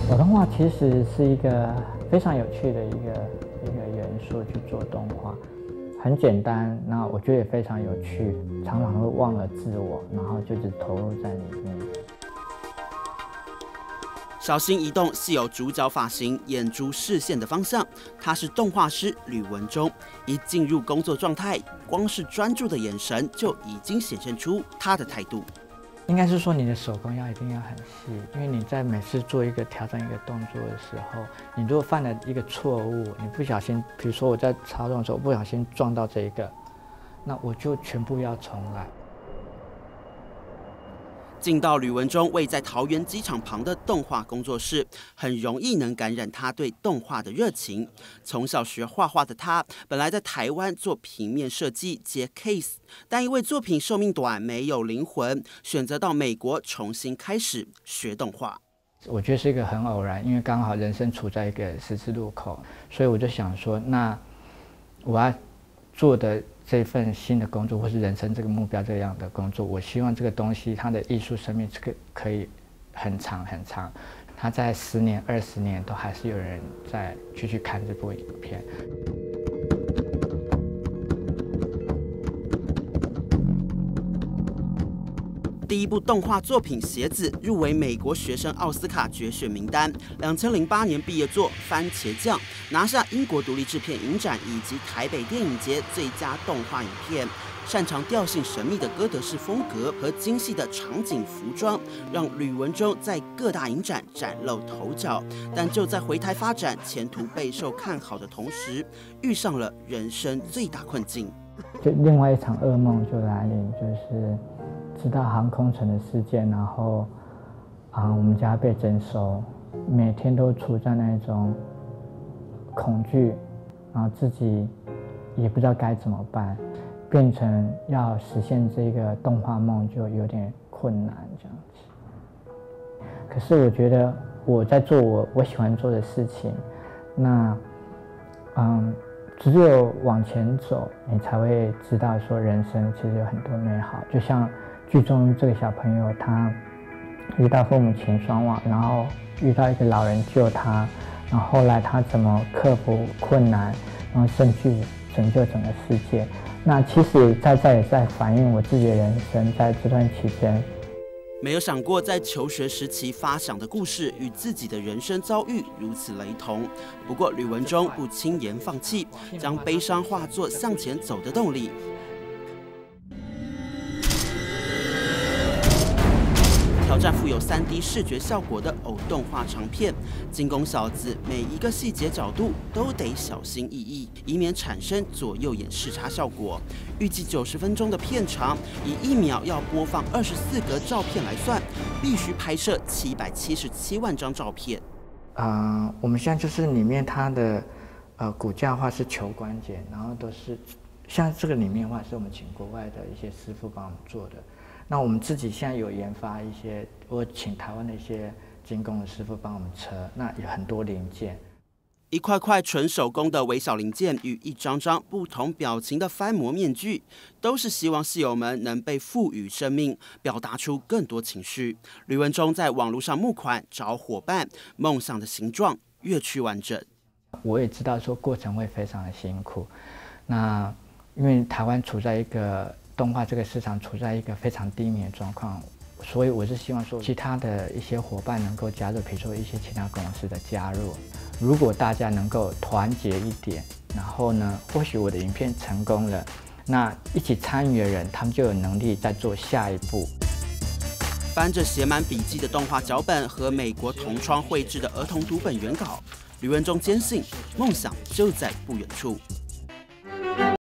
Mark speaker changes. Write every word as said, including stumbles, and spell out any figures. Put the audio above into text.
Speaker 1: 我动画其实是一个非常有趣的一个一个元素去做动画，很简单，那我觉得也非常有趣，常常会忘了自我，然后就只投入在里面。
Speaker 2: 小心移动系有主角发型、眼珠视线的方向。他是动画师吕文忠，一进入工作状态，光是专注的眼神就已经显现出他的态度。
Speaker 1: 应该是说你的手工要一定要很细，因为你在每次做一个调整一个动作的时候，你如果犯了一个错误，你不小心，比如说我在操纵的时候不小心撞到这一个，那我就全部要重来。
Speaker 2: 进到吕文忠位在桃园机场旁的动画工作室，很容易能感染他对动画的热情。从小学画画的他，本来在台湾做平面设计接 case， 但因为作品寿命短，没有灵魂，选择到美国重新开始学动画。
Speaker 1: 我觉得是一个很偶然，因为刚好人生处在一个十字路口，所以我就想说，那我要做的这份新的工作，或是人生这个目标这样的工作，我希望这个东西它的艺术生命这个可以很长很长，它在十年、二十年都还是有人在继续看这部影片。
Speaker 2: 第一部动画作品《鞋子》入围美国学生奥斯卡决选名单。两千零八年毕业作《番茄酱》拿下英国独立制片影展以及台北电影节最佳动画影片。擅长调性神秘的哥德式风格和精细的场景服装，让吕文忠在各大影展崭露头角。但就在回台发展、前途备受看好的同时，遇上了人生最大困境。
Speaker 1: 就另外一场噩梦就来临，就是知道航空城的事件，然后啊，我们家被征收，每天都处在那种恐惧，然后自己也不知道该怎么办。变成要实现这个动画梦就有点困难这样子。可是我觉得我在做我我喜欢做的事情，那嗯，只有往前走，你才会知道说人生其实有很多美好。就像剧中这个小朋友，他遇到父母亲双亡，然后遇到一个老人救他，然后后来他怎么克服困难，然后甚至拯救整个世界。那其实在这也在反映我自己的人生，在这段期间，
Speaker 2: 没有想过在求学时期发想的故事与自己的人生遭遇如此雷同。不过吕文忠不轻言放弃，将悲伤化作向前走的动力。挑战富有 三 D 视觉效果的偶动画长片，金工小子每一个细节角度都得小心翼翼，以免产生左右眼视差效果。预计九十分钟的片长，以一秒要播放二十四格照片来算，必须拍摄七百七十七万张照片。
Speaker 1: 啊、呃，我们现在就是里面它的呃骨架的话是球关节，然后都是像这个里面的话是我们请国外的一些师傅帮我们做的。那我们自己现在有研发一些，我请台湾的一些精工的师傅帮我们车，那有很多零件，
Speaker 2: 一块块纯手工的微小零件与一张张不同表情的翻模面具，都是希望戏友们能被赋予生命，表达出更多情绪。吕文忠在网络上募款找伙伴，梦想的形状越趋完整。
Speaker 1: 我也知道说过程会非常的辛苦，那因为台湾处在一个动画这个市场处在一个非常低迷的状况，所以我是希望说其他的一些伙伴能够加入，比如说一些其他公司的加入。如果大家能够团结一点，然后呢，或许我的影片成功了，那一起参与的人，他们就有能力再做下一步。
Speaker 2: 翻着写满笔记的动画脚本和美国同窗绘制的儿童读本原稿，吕文忠坚信梦想就在不远处。